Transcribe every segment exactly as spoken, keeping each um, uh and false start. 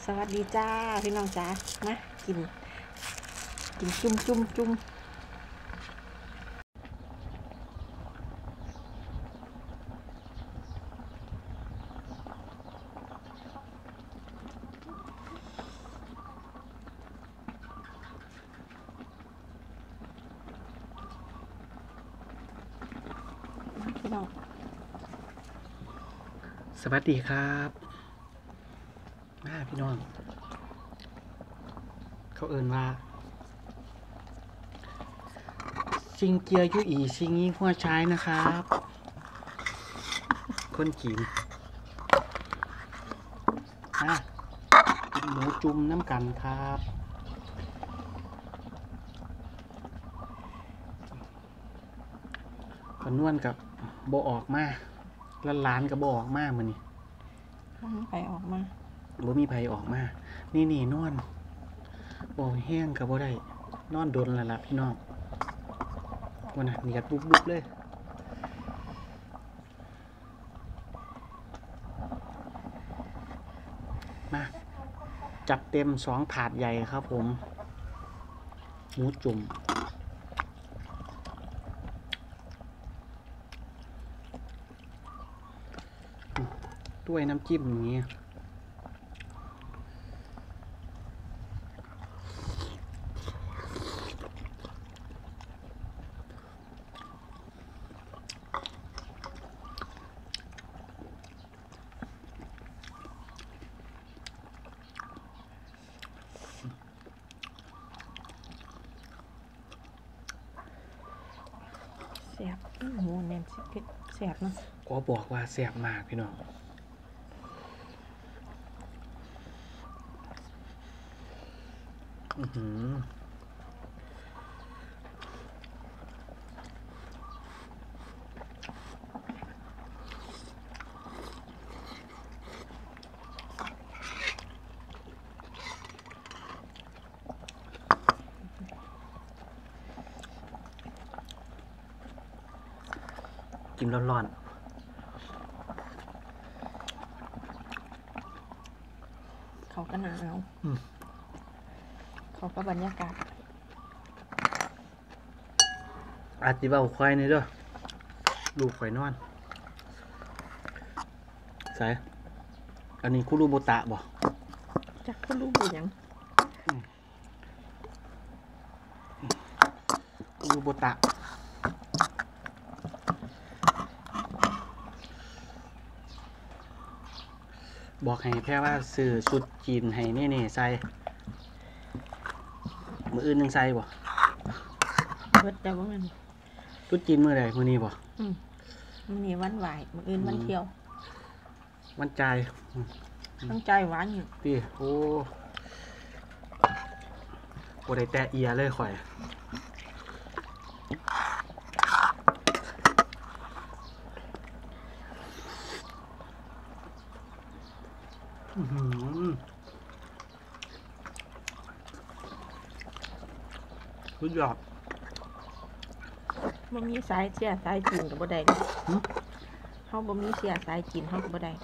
สวัสดีจ้าพี่น้องจ้ามากินกินจุ่มจุ่มจุ่มพี่น้องสวัสดีครับมาพี่น้องเขาเอิ้นว่าซิงเกียยุอีซิงนี้หัวใช้นะครับคนจีนนะกินหมูจุ่มน้ำกันครับขนวนกับโบออกมาล้านล้านกับโบออกมาเหมือนนี่ไปออกมาบ่มีไผออกมานี่นี่นอนบ่แห้งกับบ่ได้นอนโดนแล้วล่ะพี่น้องวันน่ะเนียดบุบบุบเลยมาจัดเต็มสองถาดใหญ่ครับผมหมูจุ่มด้วยน้ำจิ้มอย่างนี้แซ่บหมูแน่นสิแซ่บเนาะก็บอกว่าแซ่บมากพี่น้องอือหือกินร้อนๆเขาก็หนาวเขาก็บรรยากาศอาจจะเบาควายนี่ด้วยลูกควายนอนใส่อันนี้คุรุโบตะบ่จักคุรุบุยังคุรุโบตะบอกให้แค่ว่าซื้อชุดจีนให้นี่นี่ใส่มืออื่นยังใส่บ่เบิดแต่ว่ามันชุดจีนมือใดมือนี้บ่อืมมันมีวันไหวมืออื่นวันเที่ยววันจ่ายต้องใจหวานอยู่พี่โอ้โหได้แต่เอียเลยข่อยสุดยอดบ่มีสายเสียสายจีนกับบ่ได้เลยเขาบ่มีเสียสายจีนเขากับบ่ได้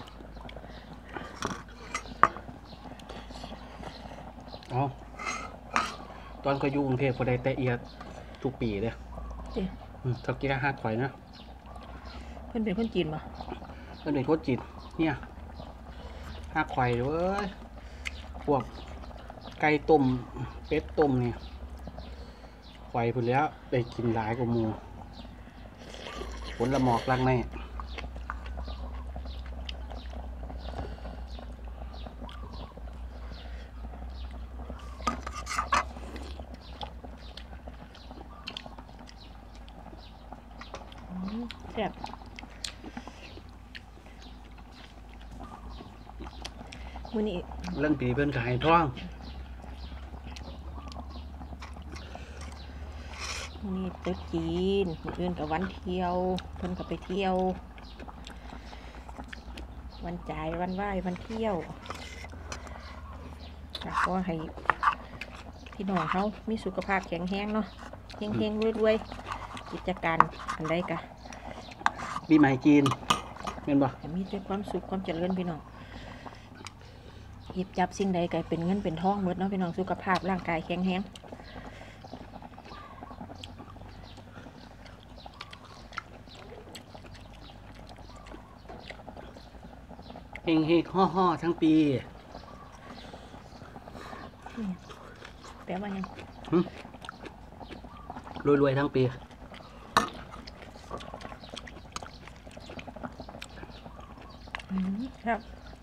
อ๋อตอนเขาอยู่กรุงเทพเขาได้แต่เอียทุกปีเลยทักกี้ห้าข่อยนะเพิ่นเป็นคนจีนป่ะเพิ่นเป็นคนจีนเนี่ยห้าข่อยเว้ยพวกไก่ต้มเป็ดต้มเนี่ยไฟพุ่นแล้วได้กินหลายกว่าหมูผลละหมอกลังในแซ่บมื้อนี้เรื่องปีเพิ่นขายท้องนี่ตึกจีนมื้ออื่นกับวันเที่ยวเพิ่นก็ไปเที่ยววันจ่ายวันไหว้วันเที่ยวก็ให้พี่น้องเขามีสุขภาพแข็งแรงเนาะเฮงๆรวยๆกิจการอันใดกะปีใหม่จีนเห็นบ่มีแต่ความสุขความเจริญพี่น้องหยิบจับสิ่งใดก็เป็นเงินเป็นทองหมดเนาะพี่น้องสุขภาพร่างกายแข็งแรงเฮงเฮงห่อห่อทั้งปีแปลว่ายังรวยรวยทั้งปีอืมครับ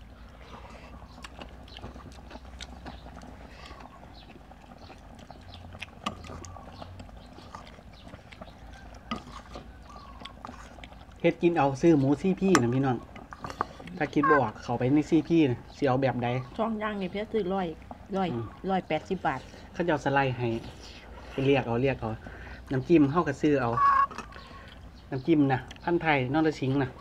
เฮ็ดกินเอาซื้อหมูซี่พี่นะพี่น้องถ้าคิดบออกเขาไปในซี่พี่นะสิเอาแบบใดช่องย่างนี่เพียซื้อร้อยร้อยอืมร้อยแปดสิบบาทเขาจะเอาสไลด์ให้ไปเรียกเอาเรียกเอาน้ำจิ้มเข้ากับซื้อเอาน้ำจิ้มนะพันธุ์ไทยนอรสิงห์นะ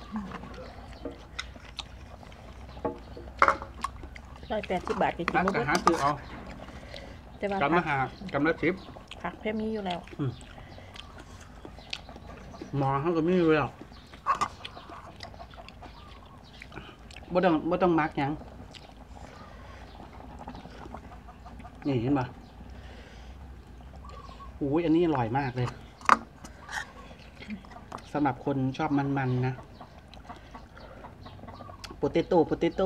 ร้อยแปดสิบบาทก็กินร้านบ่ก็เบิดหาซื้อเอาแต่ว่ากำผัละกหากำละสิบผักเพิ่มมีอยู่แล้วหมอเขาก็ไม่รู้หรอกบ่ต้องบ่ต้องมักหยังนี่เห็นป่ะโอ้ยอันนี้อร่อยมากเลยสำหรับคนชอบมันๆนะโปเตโต้โปเตโต้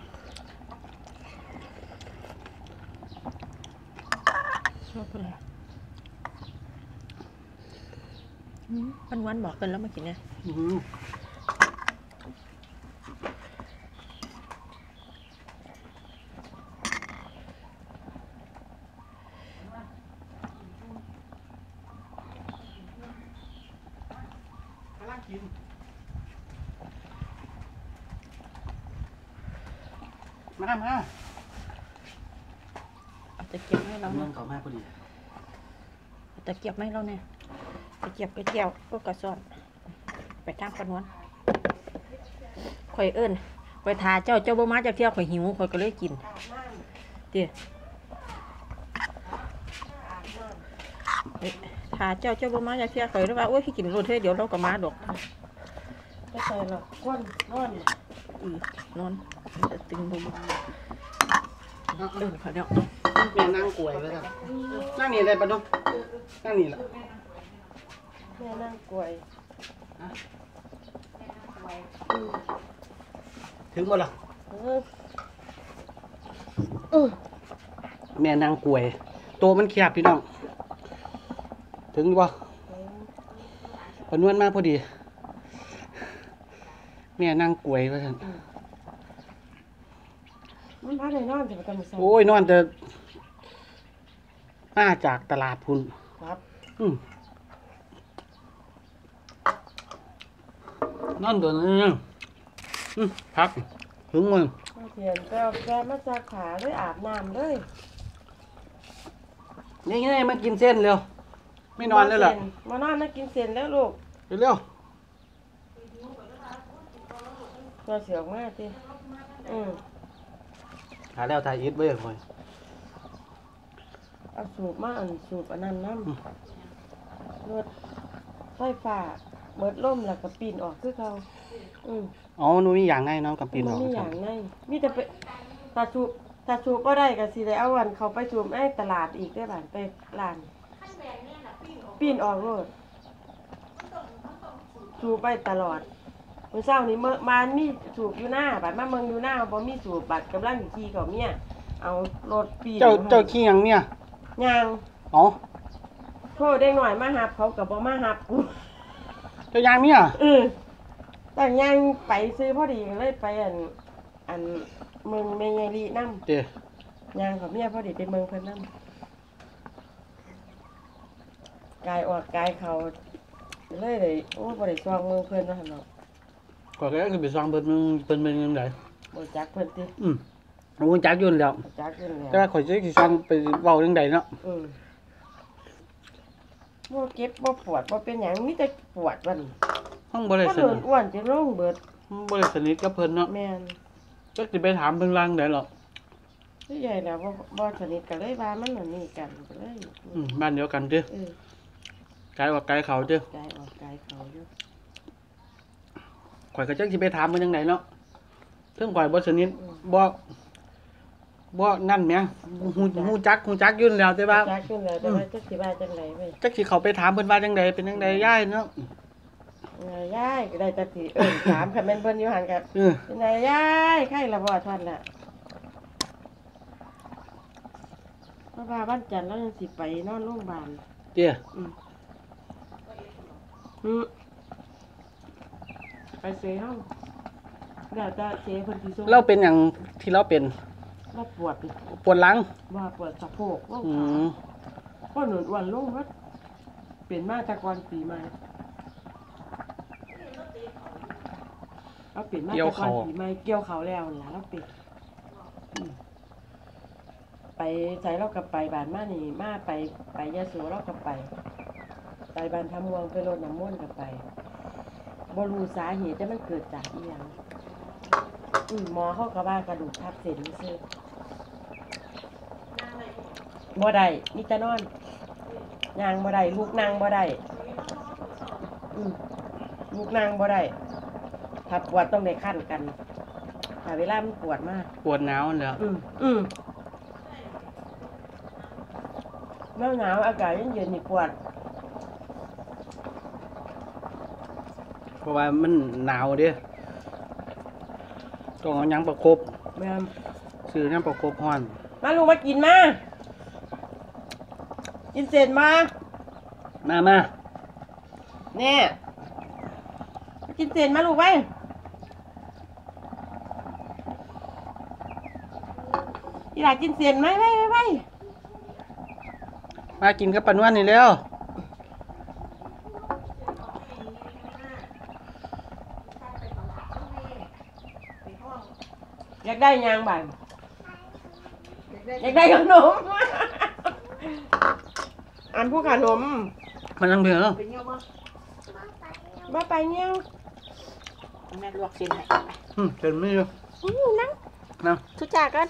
ชอบอะไรวันวันๆบอกกันแล้วมากินเนี่ยอื้อหือมามาเอาตะเกียบให้เราเงิเนี่ยนเขามาพอดีเอาตะเกียบให้เราเนี่ยตะเกียบกระเจียวก็กระซ่อนไปทางปนวนข่อยเอิ้นข่อยทาเจ้าเจ้าบ่มาจากเที่ยวข่อยหิวข่อยก็เลยกินเดี๋ยวเอ้ยทาเจ้าเจ้าบ่มาจากเที่ยวข่อยเลยว่าโอ้ยพี่กินรถเฮ้ยเดี๋ยวเราก็มาดอกไม่ใช่หรอกก้นนอนอือนอนจะตึงบ่บ่เอิ้นเขาเดี๋ยวแม่นั่งกลวยไว้ครับนั่งนี่เลยปะน้องนั่งนี่แหละแม่นั่งกลวยถึงบ่ล่ะเออแม่นั่งกลวยตัวมันแคบพี่น้องถึงบ่ปนวนมาพอดี แม่นั่งกลวยไว้ท่านมันพักในนอนจะไปทำอะไรโอ้ยนอนแต่มาจากตลาดพุ่นครับอืมนอนตัวนึงอืมพักถึงมึงมาเขียนแปลแปลมาจากขาด้วยอาบน้ำเลยนี่ไงมากินเส้นเร็วไม่นอนแล้วล่ะมานอนมากินเสร็จแล้วลูกเร็วเราเสียงมากจีอืมหาแล้วถ่ายอิดไว้ก่อนเอาสูบมาอันสูบอันนั้นน้ำรถไฟฟ้าเบิดล่มแล้วก็ปีนออกคือเขาอืมอ๋อมันมีอย่างไงเนาะกับปีนออกมีอย่างไงมีแต่ไปตาสูบตาสูบก็ได้ก็สิได้เอาวันเขาไปสูบไอ้ตลาดอีกได้บ้านไปร้านปีนออกโลดสูบไปตลอดมื้อเช้านี้เมื่อมานมีสูบอยู่หน้าบัดมาเมืองอยู่หน้าบ่มีสูบบัดกำลังขี่เขาเมียเอารถปีนเจ้าเจ้าขี้หยังเนี่ยย่างอ๋อโทษได้หน่อยมาหับเขาก็บ่มาหับกูเจ้ายางเนี่ยเออแต่ย่างไปซื้อพอดีก็เลยไปอันอันเมืองเมยลีนำเดี๋ยวย่างเขาเมียพอดีไปเมืองเพิ่นนำกายออกกายเขาเลยได้โอ้บ่ได้ซองเมืองเพิ่นว่าหั่นเนาะก่อนแรกคือไปซองเปิดมึงเปิดมึงยังไงบ่จักเพิ่นติอืมโอ้ยจักอยุ่นนแล้วบ่จักเพิ่นแต่แล้วว่าข่อยจะสิซองไปเว้าเรื่องใดเนาะอือบ่เก็บบ่ปวดบ่เป็นหยังมีแต่ปวดวันห้องบ่ได้บ่สโดนินทอ้วนจะลงเบิดบ่ได้สนิทกับเพิ่นเนาะแม่นจักสิไปถามเพิ่นล่างได้หรอกผู้ใหญ่แล้วบ่บ่สนิทกันเลยว่ามันอันนี้กันก็เลยอืมบ้านเดียวกันเด้อเออไกลกว่าไกลเขาเด้อกายออกกายเขาอยู่ข่อยก็จักสิไปถามเพิ่นจังไดเนาะเพิ่งข่อยบ่สนิทบ่บ่นั่นแหมฮู้ฮู้จักฮู้จักอยู่แล้วแต่ว่าจักขึ้นแล้วแต่ว่าจักสิว่าจังไดเว้ยจักสิเขาไปถามเพิ่นว่าจังไดเป็นจังไดยายเนาะเออยายก็ได้แต่สิเอิ้นถามคันแม่นเพิ่นอยู่หั่นก็เออเป็นไงยายไข้ละบ่ท่านน่ะเพราะว่าวันจันทร์เรายังสิไปนอนโรงพยาบาลเตี้ยอืมอืมไปเสียห้องเดี๋ยวจะเสียเพิ่นสิส่งเราเป็นหยังที่เราเป็นเราปวดดิปวดหลังว่าปวดสะโพกว่าอืขาม ว่าหนุนอ้วนลงว่าเปลี่ยนมาจากวันปีใหม่เราเปลี่ยนมาจากวันปีใหม่เกี่ยวเขาแล้วล่ะเราเปลี่ยนอืมไปใส่เรากับไปบ้านมานี่มาไปไปยะโสเรากับไป ไปบ้านทำวงไปรดน้ำมนต์กับไปบรูสาเหตุจะมันเกิดจากอีหยังอืมหมอเขาก็ว่ากระดูกทับเส้นซื่อบ่ได้มีแต่นอนยางบ่ได้ลูกนั่งบ่ได้อืมลูกนั่งบ่ได้ถ้าปวดต้องได้ขั้นกันถ้าเวลามันปวดมากปวดหนาวนั่นแหล้วอืมอืมหนาวหนาวๆอากาศเย็นๆนี่ปวดเพราะว่ามันหนาวเด้ต้องเอาหยังประคบแม่นซื้อหยังประคบฮ้อนมาลูกมากินมากินเสร็จมามามาเนี่ยมากินเสร็จมาลูกไปอีหลากินเสร็จไหมไปไปไปมากินกับปานวนนี่แล้วอยากได้ยางบ่ายอยากได้ขนม อันผู้ขนมมันนั่งเบิ่งเนาะเป็นเงี้ยบ่มาไปเนี่ยแม่ลวกเส้นให้อืมเชิญมืออยู่อือนั่งนั่งทุกจากกัน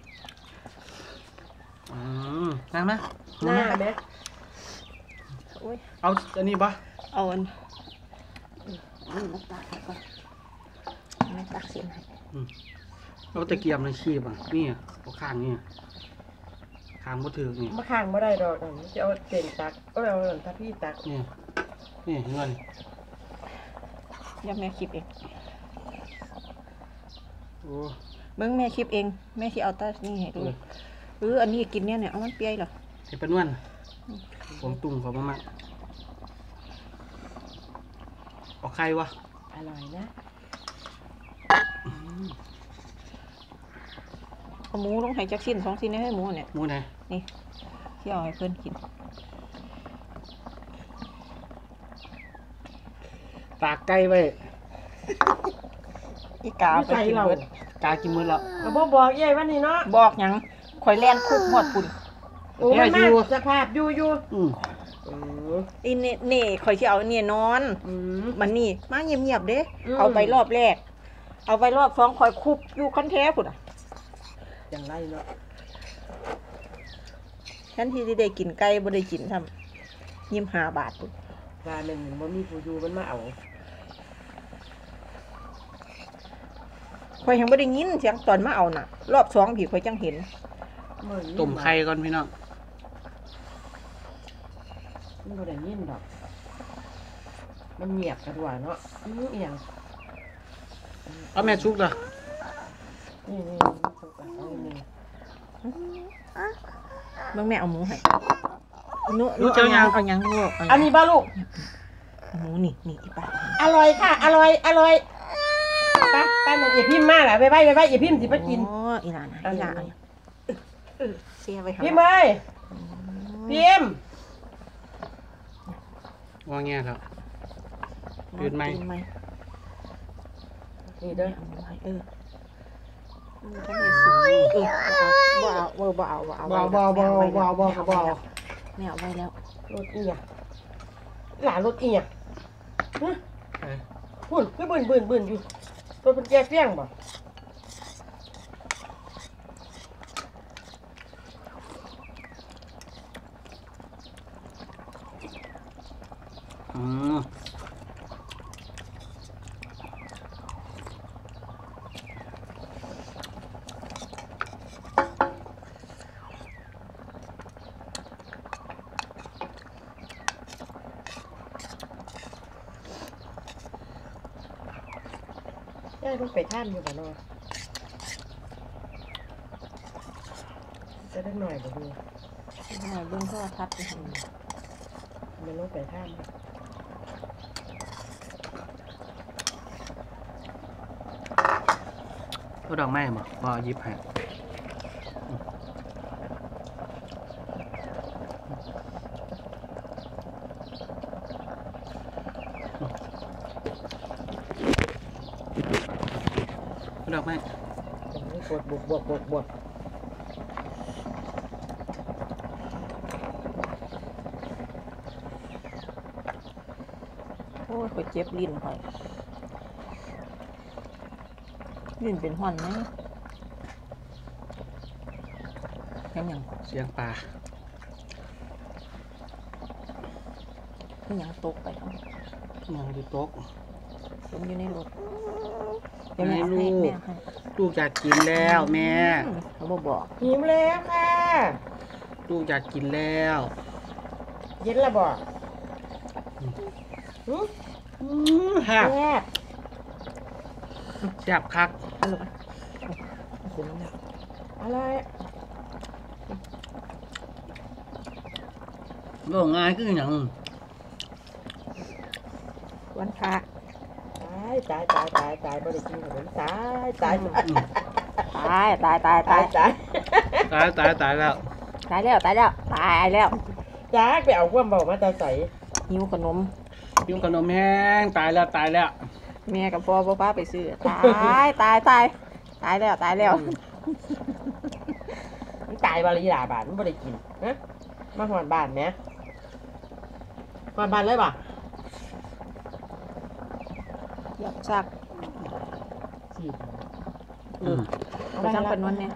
อืมนั่งไหมหน้าไหมโอ้ยเอาอันนี้ปะเอาอันอืมน้ำตาลให้ก่อนแม่ตักเส้นให้เอาตะเกียบในชีบอ่ะนี่อ่ะเอาข้างนี่อ่ะข้างบ่ถือนี่มาข้างไม่ได้ดอกอันนี้จะเอาเส้นตักก็เอาหล่นถ้าพี่ตักนี่นี่เห็นบ่นี่เดี๋ยวแม่คลิปเองโอ้เบิ่งแม่คลิปเอง แม่สิเอาแตานี่ให้ดูเอออันนี้กินเนี่ยเนี่ยเอามันเปรี้ยวเหรอเห็นปานวนผมตุ่มเขาบ่มากเอาไข่วะอร่อยนะเอาหมูลงให้จักชิ้นสองชิ้นให้หมูเนี่ยหมูไหนที่เอาให้เพิ่นกินตากไก่ไว้อีกาไปกินเบิดกากินมื้อแล้วก็บ่บอกยายวันนี้เนาะบอกหยังข่อยแล่นคุกหมดปุ่นโอ้มันมาสภาพอยู่อยู่อืมอืมอีนี่นี่ข่อยสิเอาเนี่ยนอนอืมมันนี่มาเงียบๆเด้อืมเอาไปรอบแรก เอาไปรอบสองข่อยคุบอยู่คันแท้พุ่นอ่ะอย่างไรเนาะฉันที่สิได้กินไก่บ่ได้กินซ้ำยิ้มห้าบาทพุ่นว่าแม่นบ่มีผู้อยู่มันมาเอาข่อยยังบ่ได้ยินเสียงตอนมาเอาน่ะ รอบสองพี่ข่อยจังเห็นต้มไข่ก่อนพี่น้องมันบ่ได้ยินดอก มันเงียบกันว่าเนาะอืออีหยังเอาแม่ชุกล่ะนี่นี่สุกอ่ะเอานี่เบิ่งแม่เอาหมูให้หนูหนูเอาหยังเอาหยังลูกเอาหยังอันนี้บ่ลูกหมูนี่นี่อีป้าอร่อยค่ะ อร่อย อร่อยไปไปนั่นอย่าพิมพ์มาล่ะไปไปไปไปอย่าพิมพ์สิไปกินอ๋ออีหลานนะอีหลานเอาหยังเออเสียไว้พิมพ์เอ้ยพิมพ์ว่าแง่แล้ว ยืนไหมยืนไหมนี่เด้อเอาไว้เออทั้งเยซูเออบ่เอาบ่เอาบ่เอาบ่เอาบ่บ่บ่บ่บ่บ่บ่แม่เอาไว้แล้วรถอีหยังหลานรถอีหยังฮะเอ้ยพุ่นคือบึนบึนบึนอยู่รถเป็นแก่เฟี้ยงบ่อืมได้ต้องไปท่านอยู่บ่เนาะจะได้หน่อยบ่ดูหน่อยเบิ่งโทรทัศน์ไปหั่นมันต้องไปท่านก็ดอกไม้บ่พอหยิบให้ก็ดอกไม้นี่กดบวกบวกบวกบวกโอ้ยข่อยเจ็บลิ้นข่อยลิ้นเป็นห่อนไหมยังหยังเสียงปลายังหยังตกไปครับยังดูโต๊ะผมอยู่ในรถเดี๋ยวแม่เอาให้แม่ให้ลูกอยากกินแล้วแม่อืมเขาบอกบอกหิวแล้วค่ะลูกอยากกินแล้วเย็นละบ่หืมอืมแซ่บแซ่บแซ่บคักเอาลูกไปเอาคุณน้ำแม่อะไรโลกง่ายคือหยังวันพระตายตายตายตายตายบ่ได้กินขนมตายตายตายอืมตายตายตายตาตาย ยตายตายตายตายแล้วตายแล้วตายแล้วตายแล้วจ้าไปเอาความเบามาตาใสหิวขนมกินขนมแห้งตายแล้วตายแล้วแม่กับพ่อพ่อป้าไปซื้อตายตายตายตายแล้วตายแล้วมันตายบาลีหลาบาทมันบ่ได้กินฮะมาหอนบ้านแหมหอนบ้านเลยป่ะอยากซักสิอืมไปทำกันวันเนี่ย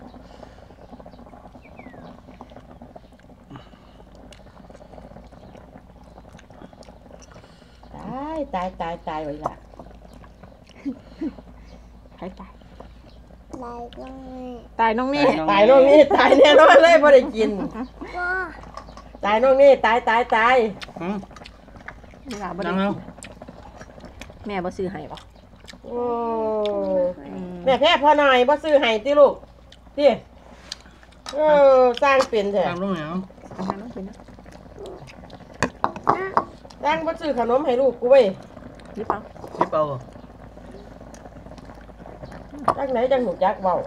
ตายตายตายตายไว้ล่ะใครตายตายน้องนี่ตายน้องนี่ตายแน่นอนเลยบ่ได้กินตายน้องนี่ตายตายตายอืมเวลาบ่ได้นั่งแล้วแม่บ่ซื้อให้บ่โอ้อืมแม่แพ้พอหน่อยบ่ซื้อให้ติลูกติเออสร้างเป็นแท้นั่งลงแล้วเอาให้น้องกินนะสร้างบ่ซื้อขนมให้ลูกกูเว้ยหรือเปล่าชิปเอาจักไหนจังหูจักเว้า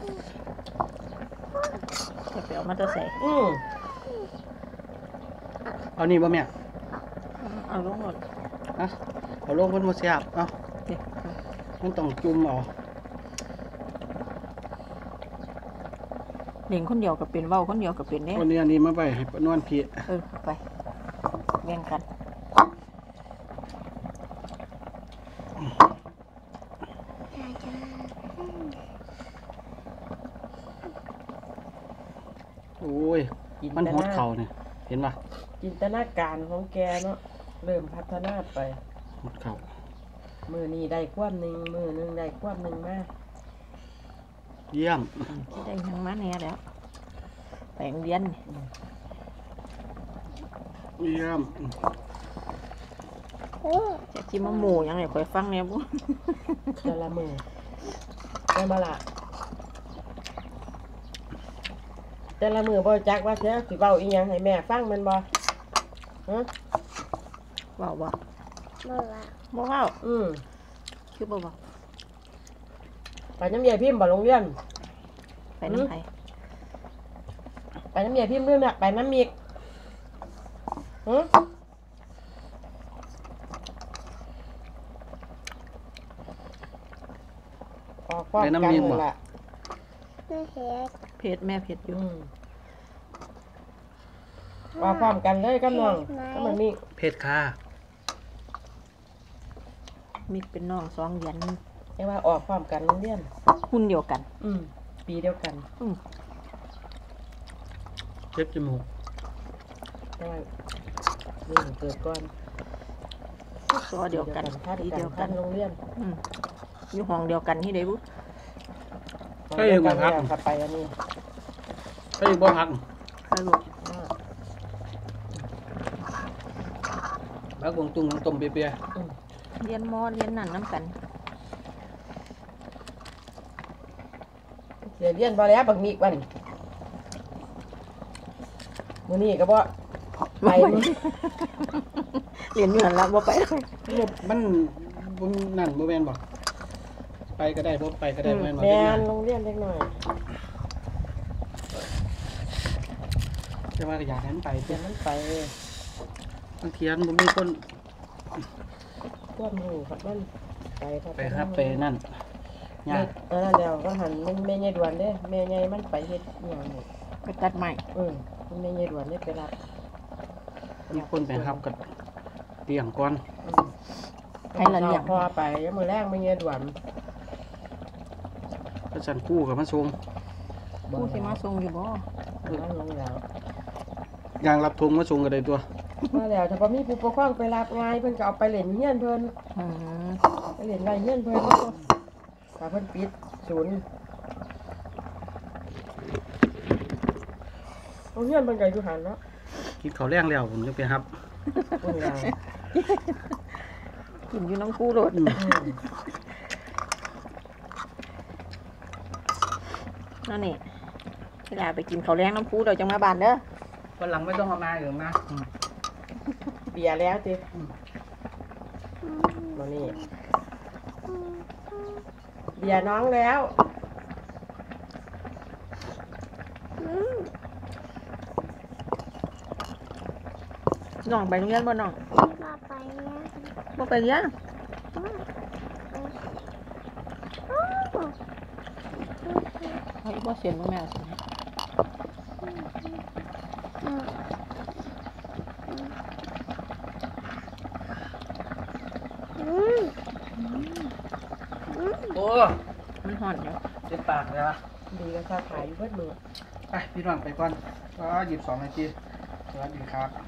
จะไปเอามาจะใส่อืมเอานี่บ่แม่เอาลงหมดฮะเอาลงคนมาเสียบเอาเดี๋ยวมันต้องจุ่มเอาเล่นคนเดียวก็เป็นเว้าคนเดียวก็เป็นเด้วันนี้อันนี้มาไปให้ปานวนพี่เออเอาไปแบ่งกันโอ้ยมันหดเข่าเนี่ยเห็นป่ะจินตนาการของแกเนาะเริ่มพัฒนาไปหดเข่ามือนี้ได้ความหนึงมือหนึงได้ความหนึงมาเยี่ยมที่ได้ยังมาแน่แล้วไปโรงเรียนนี่เยี่ยมจะชิมมะหมูยังไงคอยฟังเนี่ยบุแต่ละมือได้มาละแต่ละมือบ่จักว่าเสียสิเว้าอีหยังให้แม่ฟังแม่นบ่ฮะเว้าบ่บ่เว้าอืมคือบ่เว้าไปน้ำเมียพิมพ์บ่โรงเรียนไปน้ำไผไปน้ำเมียพิมพ์เรื่องน่ะไปน้ำมีกฮะออกความกันนั่นล่ะเพจแม่เพจอยู่อืมว่าพร้อมกันเลยกับน้องก็มันมีเพชรค่ะมีเป็นน้องสองเดือนเรียกว่าออกพร้อมกันโรงเรียนหุ่นเดียวกันอืมปีเดียวกันอืมเจ็บจมูกแต่ว่านี่เกิดก่อนตัวเดียวกันท่านทีเดีเดียยว วกักัน นโรงเรียนอืมอยู่ห้องเดียวกันที่ใดบุให้เองบ่พักขับไปอันนี้ให้เองบ่พักสรุปอ่าพักวงตุ้งน้ำต้มเปียอืมเรียนมอเรียนนั่นน้ำกันเดี๋ยวเรียนบ่แล้วบักมีกวันมื้อนี้ก็บ่ไปมื้อเรียนอยู่หันละบ่ไปมันบ่นั่นบ่แม่นบ่ไปก็ได้บ่ไปก็ได้บ่แม่นบ่แม่เด็กน้อยนโรงเรียนเล็กน้อยแต่ว่าก็อยากให้มันไปเดี๋ยวมันไปบางทีมันบ่มีคนควบหมู่ครับมันไปครับไปครับไปนั่นยากเออนั่นแล้วก็หันมันแม่ใหญ่ด่วนเด้แม่ใหญ่มันไปเฮ็ดอหย่างนี้ไปตัดใหม่เออมันแม่ใหญ่ด่วนได้ไปรับมีคนไปรับก็เลี้ยงก่อนอืมให้ละเลี้ยงพอไปแล้วมื้อแรกแม่ใหญ่ด่วนก็สั่นกู้กับมาส่งผู้สิมาส่งอยู่บ่นั่งลงแล้วยางรับทงมาส่งก็ได้ตัวมาแล้วถ้าบ่มีผู้ปกครองไปรับง่ายเพิ่นก็เอาไปเล่นเฮียนเพิ่นอืมไปเล่นไว้เฮียนเพิ่นถ้าเพิ่นปิดศูนย์โรงเรียนเพิ่นก็อยู่หันเนาะกินข้าวแรงแล้วผมจะไปรับเพิ่นแล้วกินอยู่น้ำกู้โลดอืมอืมนั่นนี่เวลาไปกินข้าวแรงน้ำกู้เราจังมาบ้านเด้อวันหลังไม่ต้องเอามาอยู่นะเบียร์แล้วติมานี่เบียร์น้องแล้วน้องไปโรงเรียนบ่น้องมาไปเนี่ยบ่ไปเรียนเฮ้ยบ่เสียนบ่แม่เสียนโอ้มันห่อนอยู่เจ็บปากเลยอ่ะดีก็ชาขายอยู่เพิ่นมือไปพี่น้องไปก่อนก็หยิบสองนาทีสวัสดีครับ